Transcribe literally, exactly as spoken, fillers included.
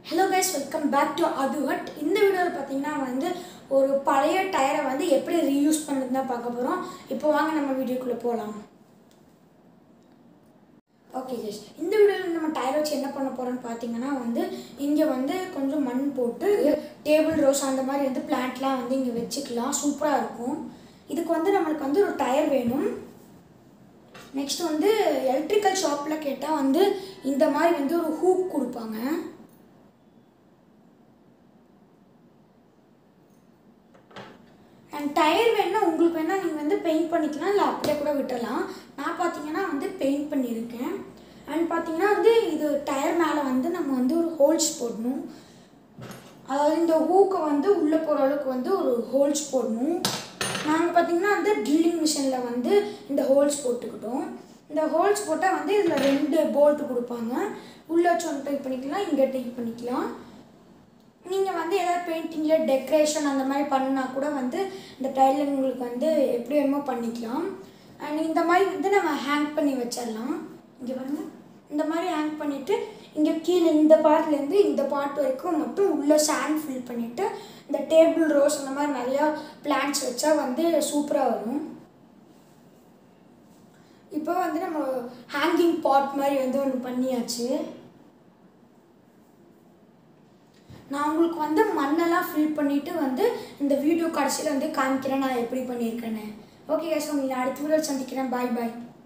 Hello guys, welcome back to Aduhat. இந்த வீடியோல பாத்தீங்கன்னா வந்து ஒரு பழைய டயரை வந்து எப்படி ரீயூஸ் பண்றதுன்னு பார்க்க போறோம். இப்போ வாங்க நம்ம வீடியோக்குள்ள போலாம். ஓகே गाइस, இந்த வீடியோல நம்ம டயர் வச்சு என்ன பண்ண போறோம்னு பாத்தீங்கன்னா வந்து இங்க வந்து கொஞ்சம் மண் போட்டு டேபிள் ரோஸ் அந்த மாதிரி வந்து பிளான்ட்லாம் வந்து இங்க வெச்சுக்கலாம். சூப்பரா இருக்கும். இதுக்கு வந்து நமக்கு வந்து ஒரு டயர் வேணும். நெக்ஸ்ட் வந்து எலக்ட்ரிக்கல் ஷாப்ல கேட்டா வந்து இந்த மாதிரி வந்து ஒரு ஹூக் கொடுப்பாங்க. அண்ட் டயர் வேணா உங்களுக்கு வேணா நீங்கள் வந்து பெயிண்ட் பண்ணிக்கலாம், இல்லை அப்படியே கூட விட்டுடலாம். நான் பார்த்தீங்கன்னா வந்து பெயிண்ட் பண்ணியிருக்கேன். அண்ட் பார்த்தீங்கன்னா வந்து இது டயர் மேலே வந்து நம்ம வந்து ஒரு ஹோல்ஸ் போடணும். அதாவது இந்த ஹூக்கை வந்து உள்ளே போகிற அளவுக்கு வந்து ஒரு ஹோல்ஸ் போடணும். நாங்கள் பார்த்தீங்கன்னா வந்து ட்ரில்லிங் மிஷினில் வந்து இந்த ஹோல்ஸ் போட்டுக்கிட்டோம். இந்த ஹோல்ஸ் போட்டால் வந்து இதில் ரெண்டு போல்ட்டு கொடுப்பாங்க. உள்ளே வச்சு ஒன்று டைப் பண்ணிக்கலாம், இங்கே டைப் பண்ணிக்கலாம். நீங்கள் வந்து எதாவது பெயிண்டிங்கில் டெக்கரேஷன் அந்த மாதிரி பண்ணால் கூட வந்து இந்த டைலில் உங்களுக்கு வந்து எப்படி வேணுமோ பண்ணிக்கலாம். அண்ட் இந்த மாதிரி வந்து நம்ம ஹேங் பண்ணி வச்சிடலாம். இங்கே பாருங்கள், இந்த மாதிரி ஹேங் பண்ணிவிட்டு இங்கே கீழே இந்த பார்ட்லேருந்து இந்த பார்ட் வரைக்கும் மட்டும் உள்ளே சாண்ட் ஃபில் பண்ணிவிட்டு இந்த டேபிள் ரோஸ் அந்த மாதிரி நிறையா பிளான்ட்ஸ் வச்சா வந்து சூப்பராக வரும். இப்போ வந்து நம்ம ஹேங்கிங் பாட் மாதிரி வந்து ஒன்று பண்ணியாச்சு. நான் உங்களுக்கு வந்து மண்ணெல்லாம் ஃபில் பண்ணிவிட்டு வந்து இந்த வீடியோ கடைசியில் வந்து காமிக்கிறேன் நான் எப்படி பண்ணியிருக்கேன்னு. ஓகே गाइस, உங்களை அடுத்த வீடியோ சந்திக்கிறேன். பாய் பாய்.